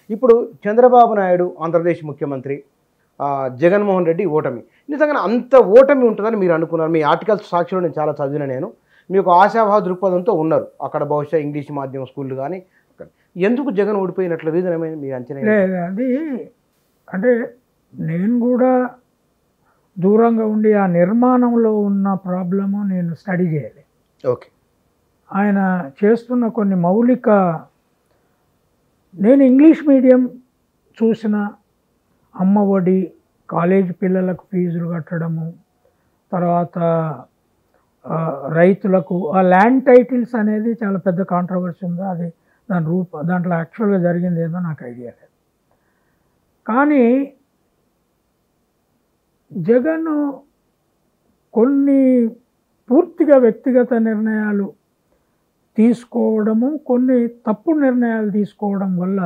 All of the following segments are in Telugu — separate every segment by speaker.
Speaker 1: ఇప్పుడు చంద్రబాబు నాయుడు ఆంధ్రప్రదేశ్ ముఖ్యమంత్రి, జగన్మోహన్ రెడ్డి ఓటమి, నిజంగా అంత ఓటమి ఉంటుందని మీరు అనుకున్నారు? మీ ఆర్టికల్స్ సాక్షిలో నేను చాలా చదివిన, నేను మీకు ఆశాభావ దృక్పథంతో ఉన్నారు అక్కడ, బహుశా ఇంగ్లీష్ మాధ్యమం స్కూళ్ళు కానీ. ఎందుకు జగన్ ఓడిపోయినట్లు రీజన్ ఏమైనా మీ అంచనా?
Speaker 2: అది అంటే నేను కూడా దూరంగా ఉండి ఆ నిర్మాణంలో ఉన్న ప్రాబ్లము నేను స్టడీ చేయాలి.
Speaker 1: ఓకే. ఆయన
Speaker 2: చేస్తున్న కొన్ని మౌలిక, నేను ఇంగ్లీష్ మీడియం చూసిన, అమ్మ ఒడి, కాలేజ్ పిల్లలకు ఫీజులు కట్టడము, తర్వాత రైతులకు ఆ ల్యాండ్ టైటిల్స్ అనేది చాలా పెద్ద కాంట్రవర్సీ ఉంది. అది దాంట్లో యాక్చువల్గా జరిగింది ఏదో నాకు ఐడియా లేదు. కానీ జగన్ కొన్ని పూర్తిగా వ్యక్తిగత నిర్ణయాలు తీసుకోవడము, కొన్ని తప్పుడు నిర్ణయాలు తీసుకోవడం వల్ల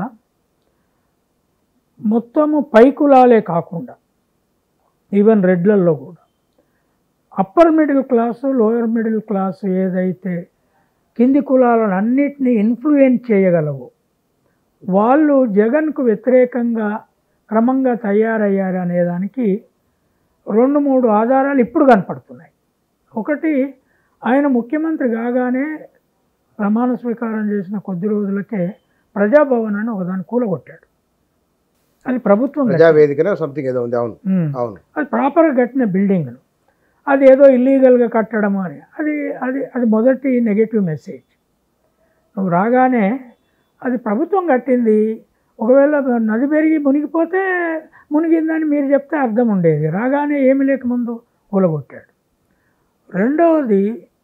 Speaker 2: మొత్తము పైకులాలే కాకుండా ఈవెన్ రెడ్లల్లో కూడా upper middle class, lower middle class ఏదైతే కింది కులాలను అన్నిటినీ ఇన్ఫ్లుయెన్స్ చేయగలవు, వాళ్ళు జగన్కు వ్యతిరేకంగా క్రమంగా తయారయ్యారు అనేదానికి 2-3 ఆధారాలు ఇప్పుడు కనపడుతున్నాయి. ఒకటి, ఆయన ముఖ్యమంత్రి కాగానే ప్రమాణ స్వీకారం చేసిన కొద్ది రోజులకే ప్రజాభవన్ అని ఒకదాన్ని కూలగొట్టాడు. అది ప్రభుత్వం
Speaker 1: సంథింగ్ ఏదో ఉంది. అవును అవును.
Speaker 2: అది ప్రాపర్గా కట్టిన బిల్డింగ్ను అది ఏదో ఇల్లీగల్గా కట్టడం అని, అది అది అది మొదటి నెగటివ్ మెసేజ్. నువ్వు రాగానే అది ప్రభుత్వం కట్టింది, ఒకవేళ నది పెరిగి మునిగిపోతే మునిగిందని మీరు చెప్తే అర్థం ఉండేది. రాగానే ఏమి లేకముందు కూలగొట్టాడు. రెండవది,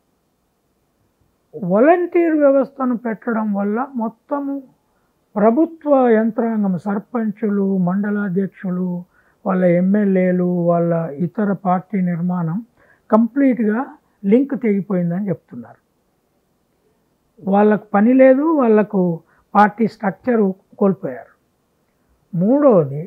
Speaker 2: వాలంటీర్ వ్యవస్థను పెట్టడం వల్ల మొత్తము ప్రభుత్వ యంత్రాంగం, సర్పంచులు, మండలాధ్యక్షులు, వాళ్ళ ఎమ్మెల్యేలు, వాళ్ళ ఇతర పార్టీ నిర్మాణం కంప్లీట్గా లింక్ తెగిపోయిందని చెప్తున్నారు. వాళ్ళకు పని లేదు, వాళ్ళకు పార్టీ స్ట్రక్చరు కోల్పోయారు. మూడవది,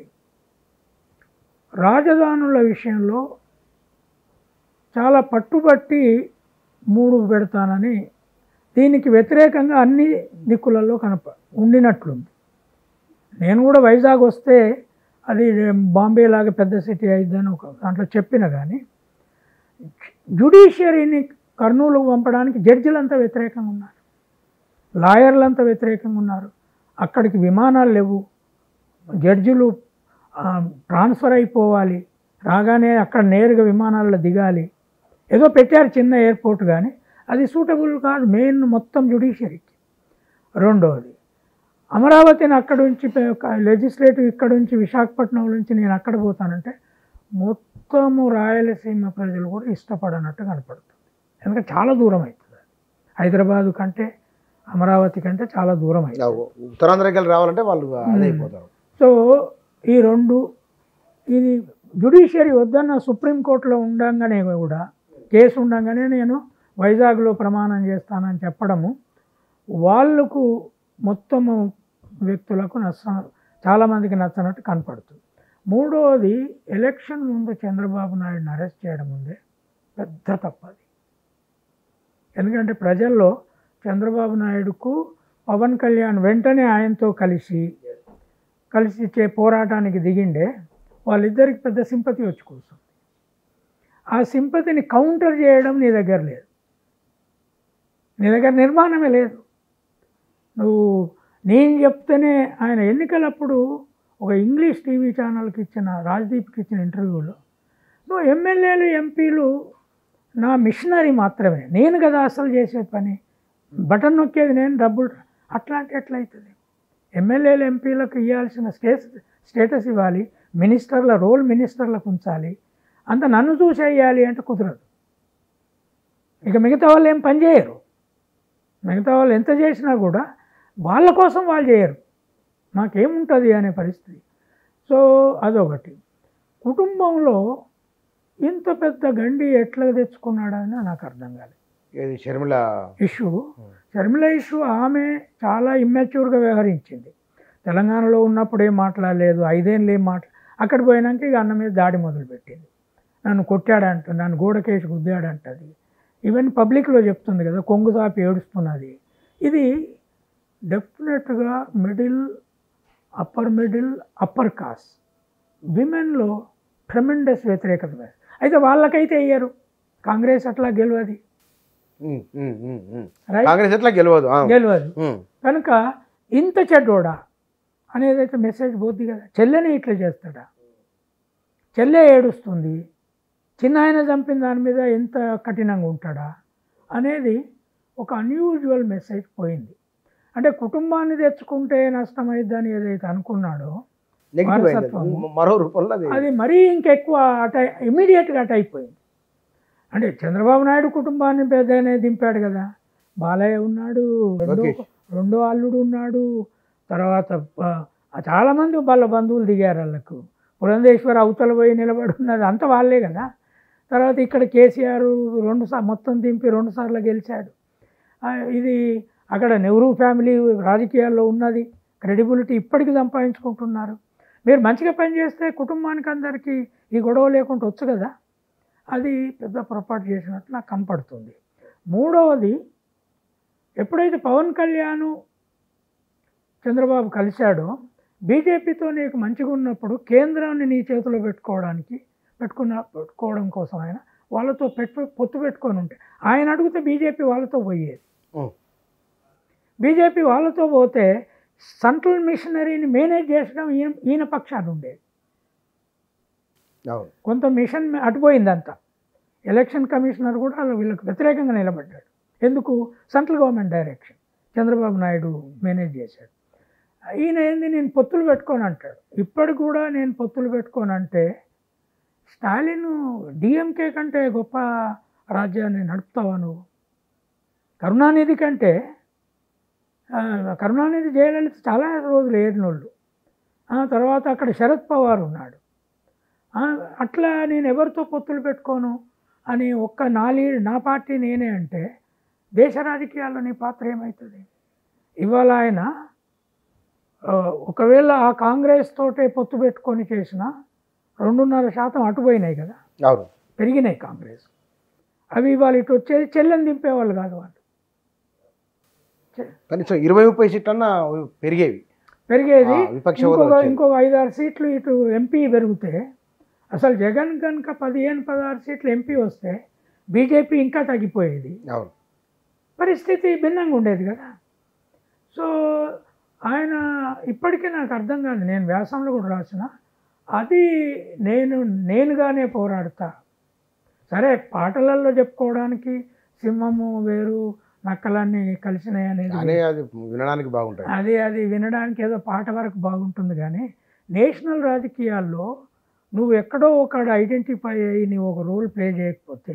Speaker 2: రాజధానుల విషయంలో చాలా పట్టుబట్టి 3 పెడతానని, దీనికి వ్యతిరేకంగా అన్ని దిక్కులలో ఉండినట్లుంది. నేను కూడా వైజాగ్ వస్తే అది బాంబే లాగా పెద్ద సిటీ అయిద్దని ఒక దాంట్లో చెప్పిన, కానీ జ్యుడిషియరీని కర్నూలుకు పంపడానికి జడ్జిలంతా వ్యతిరేకంగా ఉన్నారు, లాయర్లంతా వ్యతిరేకంగా ఉన్నారు. అక్కడికి విమానాలు లేవు, జడ్జిలు ట్రాన్స్ఫర్ అయిపోవాలి, రాగానే అక్కడ నేరుగా విమానాల్లో దిగాలి. ఏదో పెట్టారు చిన్న ఎయిర్పోర్ట్, కానీ అది సూటబుల్ కాదు మెయిన్ మొత్తం జ్యుడిషియరీకి. రెండవది, అమరావతిని అక్కడి నుంచి లెజిస్లేటివ్ ఇక్కడ నుంచి విశాఖపట్నం నుంచి నేను అక్కడ పోతానంటే మొత్తము రాయలసీమ ప్రజలు కూడా ఇష్టపడనట్టు కనపడుతుంది. ఎందుకంటే చాలా దూరం అవుతుంది, హైదరాబాదు కంటే అమరావతి కంటే చాలా దూరం అవుతుంది.
Speaker 1: ఉత్తరాంధ్రకి రావాలంటే వాళ్ళు అదైపోతారు.
Speaker 2: సో ఈ రెండు, ఇది జ్యుడిషియరీ వద్దన్న సుప్రీంకోర్టులో ఉండంగానే కూడా, కేసు ఉండంగానే నేను వైజాగ్లో ప్రమాణం చేస్తానని చెప్పడము వాళ్ళకు మొత్తము వ్యక్తులకు చాలామందికి నచ్చనట్టు కనపడుతుంది. మూడవది, ఎలక్షన్ ముందు చంద్రబాబు నాయుడుని అరెస్ట్ చేయడం ముందే పెద్ద తప్పది. ఎందుకంటే ప్రజల్లో చంద్రబాబు నాయుడుకు పవన్ కళ్యాణ్ వెంటనే ఆయనతో కలిసి పోరాటానికి దిగిండే, వాళ్ళిద్దరికి పెద్ద సింపతి వచ్చి కూర్చుంది. ఆ సింపతిని కౌంటర్ చేయడం నీ దగ్గర లేదు, నీ దగ్గర నిర్మాణమే లేదు. నేను చెప్తేనే ఆయన ఎన్నికలప్పుడు ఒక ఇంగ్లీష్ టీవీ ఛానల్కి ఇచ్చిన, రాజ్దీప్కి ఇచ్చిన ఇంటర్వ్యూలో, నువ్వు ఎమ్మెల్యేలు ఎంపీలు నా మిషనరీ మాత్రమే, నేను కదా అసలు చేసే పని, బటన్ నొక్కేది నేను, డబ్బులు అట్లాంటి ఎట్లయితుంది? ఎమ్మెల్యేలు ఎంపీలకు ఇవ్వాల్సిన స్టేటస్ ఇవ్వాలి, మినిస్టర్ల రోల్ మినిస్టర్లకు ఉంచాలి, అంత నన్ను చూసి వేయాలి అంటే కుదరదు. ఇక మిగతా వాళ్ళు ఏం పని చేయరు, మిగతా వాళ్ళు ఎంత చేసినా కూడా వాళ్ళ కోసం వాళ్ళు చేయరు, మాకేముంటుంది అనే పరిస్థితి. సో అదొకటి. కుటుంబంలో ఇంత పెద్ద గండి ఎట్లా తెచ్చుకున్నాడని నాకు అర్థం కాలేదు.
Speaker 1: షర్మిల
Speaker 2: ఇష్యూ ఆమె చాలా ఇమ్మెచ్యూర్గా వ్యవహరించింది. తెలంగాణలో ఉన్నప్పుడు ఏం మాట్లాడలేదు, 5 ఏళ్ళు ఏం అక్కడ పోయినాక ఇక అన్న మీద దాడి మొదలుపెట్టింది. నన్ను కొట్టాడంట, నన్ను గోడకేసి గుద్దాడంటది. ఈవెన్ పబ్లిక్లో చెప్తుంది కదా, కొంగు సాపి ఏడుస్తున్నది. ఇది డెఫినెట్గా middle upper middle, upper caste, విమెన్లో ట్రెమెండస్ వ్యతిరేకత. అయితే వాళ్ళకైతే అయ్యారు, కాంగ్రెస్ అట్లా గెలవది,
Speaker 1: కాంగ్రెస్ ఎట్లా గెలవదు
Speaker 2: కనుక ఇంత చెడ్డోడా అనేది అయితే మెసేజ్ పోద్ది కదా. చెల్లెనే ఇట్లా చేస్తాడా, చెల్లె ఏడుస్తుంది, చిన్న ఆయన చంపిన దాని మీద ఎంత కఠినంగా ఉంటాడా అనేది ఒక అన్యూజువల్ మెసేజ్ పోయింది. అంటే కుటుంబాన్ని తెచ్చుకుంటే నష్టమైద్దని ఏదైతే అనుకున్నాడో
Speaker 1: మరో రూపంలో
Speaker 2: అది మరీ ఇంకెక్కువ ఇమీడియట్గా అట్ అయిపోయింది. అంటే చంద్రబాబు నాయుడు కుటుంబాన్ని పెద్దనే దింపాడు కదా, బాలయ్య ఉన్నాడు, రెండో అల్లుడు ఉన్నాడు, తర్వాత చాలామంది వాళ్ళ బంధువులు దిగారు వాళ్ళకు, పురంధేశ్వరి అవతల పోయి నిలబడి ఉన్నది అంత వాళ్ళే కదా. తర్వాత ఇక్కడ కేసీఆర్ మొత్తం దింపి 2 సార్లు గెలిచాడు. ఇది అక్కడ నెహ్రూ ఫ్యామిలీ రాజకీయాల్లో ఉన్నది, క్రెడిబిలిటీ ఇప్పటికీ సంపాదించుకుంటున్నారు. మీరు మంచిగా పనిచేస్తే కుటుంబానికి అందరికీ ఈ గొడవ లేకుండా వచ్చు కదా. అది పెద్ద పొరపాటు చేసినట్టు నాకు కనపడుతుంది. మూడవది, ఎప్పుడైతే పవన్ కళ్యాణ్ చంద్రబాబు కలిశాడో, బీజేపీతో నీకు మంచిగా ఉన్నప్పుడు కేంద్రాన్ని నీ చేతిలో పెట్టుకోవడం కోసం ఆయన వాళ్ళతో పొత్తు పెట్టుకొని ఉంటే, ఆయన అడిగితే బీజేపీ వాళ్ళతో పోయేది. బీజేపీ వాళ్ళతో పోతే సెంట్రల్ మిషనరీని మేనేజ్ చేసడం ఈయన పక్షాన ఉండేది. కొంత మిషన్ అటుపోయిందంతా. ఎలక్షన్ కమిషనర్ కూడా వీళ్ళకి వ్యతిరేకంగా నిలబడ్డాడు. ఎందుకు? Central government direction Chandrababu Naidu manage చేశాడు. ఈయన ఏంది, నేను పొత్తులు పెట్టుకొని అంటాడు. ఇప్పటికి కూడా నేను పొత్తులు పెట్టుకొని అంటే, స్టాలిన్ డిఎంకే కంటే గొప్ప రాజ్యాన్ని నడుపుతావా నువ్వు? కరుణానిధి కంటే, కరుణానిధి జయలలిత చాలా రోజులు ఏరినోళ్ళు, తర్వాత అక్కడ శరద్ పవార్ ఉన్నాడు. అట్లా నేను ఎవరితో పొత్తులు పెట్టుకోను అని ఒక్క నా పార్టీ నేనే అంటే దేశ రాజకీయాల్లో నీ పాత్ర ఏమవుతుంది? ఇవాళ ఆయన ఒకవేళ ఆ కాంగ్రెస్ తోటే పొత్తు పెట్టుకొని చేసిన 2.5% అటుపోయినాయి కదా, పెరిగినాయి కాంగ్రెస్. అవి ఇవాళ ఇటు వచ్చేది చెల్లెని దింపేవాళ్ళు కాదు వాళ్ళు.
Speaker 1: కనీసం 20-30 సీట్లన్నా పెరిగేది.
Speaker 2: ఇంకొక 5-6 సీట్లు ఇటు ఎంపీ పెరిగితే, అసలు జగన్ కనుక 15-16 సీట్లు ఎంపీ వస్తే బీజేపీ ఇంకా తగ్గిపోయేది, పరిస్థితి భిన్నంగా ఉండేది కదా. సో ఆయన ఇప్పటికీ నాకు అర్థం కాదు, నేను వ్యాసంలో కూడా రాసిన, అది నేనుగానే పోరాడతా. సరే, పాటలలో చెప్పుకోవడానికి సింహము వేరు నక్కలన్నీ కలిసినాయి అనేది
Speaker 1: వినడానికి బాగుంటుంది,
Speaker 2: అది వినడానికి ఏదో పాట వరకు బాగుంటుంది. కానీ నేషనల్ రాజకీయాల్లో నువ్వు ఎక్కడో ఒక ఐడెంటిఫై అయ్యి నీవు ఒక రోల్ ప్లే చేయకపోతే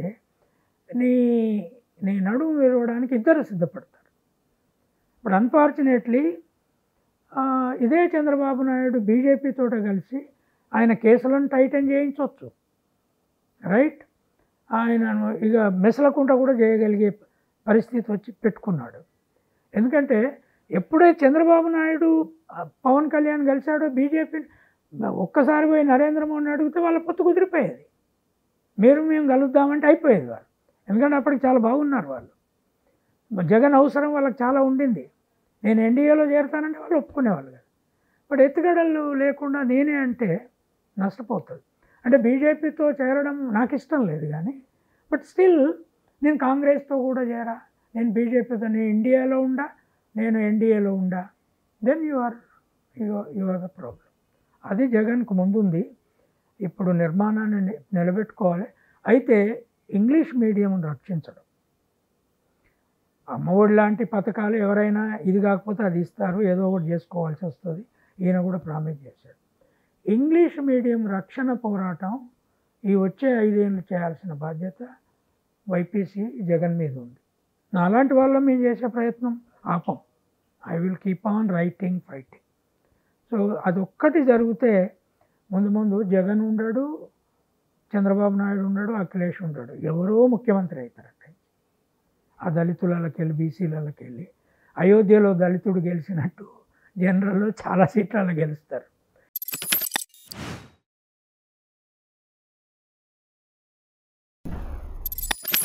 Speaker 2: నీ నడుము విరవడానికి ఇద్దరు సిద్ధపడతారు. ఇప్పుడు అన్ఫార్చునేట్లీ ఇదే చంద్రబాబు నాయుడు బీజేపీతో కలిసి ఆయన కేసులను టైటన్ చేయించవచ్చు, రైట్? ఆయన ఇక మెసలకుండా కూడా చేయగలిగే పరిస్థితి వచ్చి పెట్టుకున్నాడు. ఎందుకంటే ఎప్పుడైతే చంద్రబాబు నాయుడు పవన్ కళ్యాణ్ కలిశాడో, బీజేపీ ఒక్కసారి పోయి నరేంద్ర మోడీని అడిగితే వాళ్ళ పొత్తు కుదిరిపోయేది. మేము కలుద్దామంటే అయిపోయేది వాళ్ళు. ఎందుకంటే అప్పటికి చాలా బాగున్నారు వాళ్ళు. జగన్ అవసరం వాళ్ళకి చాలా ఉండింది. నేను ఎన్డీఏలో చేరుతానంటే వాళ్ళు ఒప్పుకునేవాళ్ళు కాదు. బట్ ఎత్తుగడలు లేకుండా నేనే అంటే నష్టపోతుంది. అంటే బీజేపీతో చేరడం నాకు ఇష్టం లేదు, కానీ బట్ స్టిల్ నేను కాంగ్రెస్తో కూడా చేరా, నేను బీజేపీతో, నేను ఇండియాలో ఉండా, నేను ఎన్డీఏలో ఉండా, then you are the problem. అది జగన్కు ముందుంది. ఇప్పుడు నిర్మాణాన్ని నిలబెట్టుకోవాలి. అయితే ఇంగ్లీష్ మీడియం రక్షించడం, అమ్మఒడి లాంటి పథకాలు ఎవరైనా ఇది కాకపోతే అది ఇస్తారు, ఏదో ఒకటి చేసుకోవాల్సి వస్తుంది. ఈయన కూడా ప్రామిస్ చేశాడు. ఇంగ్లీష్ మీడియం రక్షణ పోరాటం ఈ వచ్చే 5 ఏళ్ళు చేయాల్సిన బాధ్యత వైపీసీ జగన్ మీద ఉంది. అలాంటి వాళ్ళ మేము చేసే ప్రయత్నం ఆపం. I will keep on writing, fighting. So అదొక్కటి జరిగితే ముందు జగన్ ఉండడు, చంద్రబాబు నాయుడు ఉండడు, అఖిలేష్ ఉండడు, ఎవరో ముఖ్యమంత్రి అవుతారట. ఆ దళితులకి వెళ్ళి, బీసీలకి వెళ్ళి, అయోధ్యలో దళితుడు గెలిచినట్టు జనరల్లో చాలా సీట్లలో గెలుస్తారు.